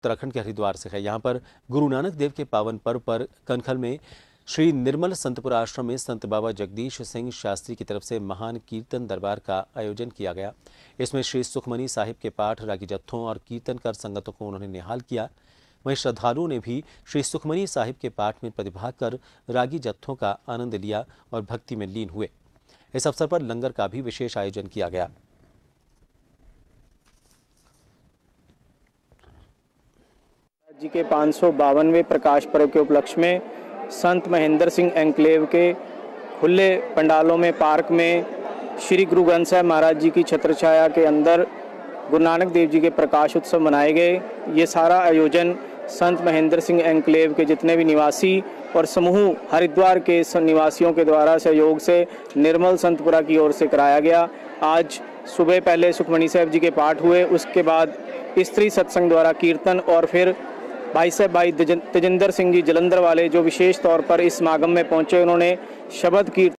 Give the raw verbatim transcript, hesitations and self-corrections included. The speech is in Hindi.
उत्तराखंड के हरिद्वार से है। यहाँ पर गुरु नानक देव के पावन पर्व पर कनखल में श्री निर्मल संतपुर आश्रम में संत बाबा जगदीश सिंह शास्त्री की तरफ से महान कीर्तन दरबार का आयोजन किया गया। इसमें श्री सुखमनी साहिब के पाठ, रागी जत्थों और कीर्तन कर संगतों को उन्होंने निहाल किया। वहीं श्रद्धालुओं ने भी श्री सुखमनी साहिब के पाठ में प्रतिभाग कर रागी जत्थों का आनंद लिया और भक्ति में लीन हुए। इस अवसर पर लंगर का भी विशेष आयोजन किया गया। जी के पाँच सौ बावनवें प्रकाश पर्व के उपलक्ष्य में संत महेंद्र सिंह एन्क्लेव के खुले पंडालों में पार्क में श्री गुरु ग्रंथ साहिब महाराज जी की छत्र छाया के अंदर गुरु नानक देव जी के प्रकाश उत्सव मनाए गए। ये सारा आयोजन संत महेंद्र सिंह एन्क्लेव के जितने भी निवासी और समूह हरिद्वार के निवासियों के द्वारा सहयोग से निर्मल संतपुरा की ओर से कराया गया। आज सुबह पहले सुखमनी साहिब जी के पाठ हुए, उसके बाद स्त्री सत्संग द्वारा कीर्तन और फिर भाई साहब भाई तेजिंदर सिंह जी जलंधर वाले जो विशेष तौर पर इस समागम में पहुंचे, उन्होंने शब्द कीर्तन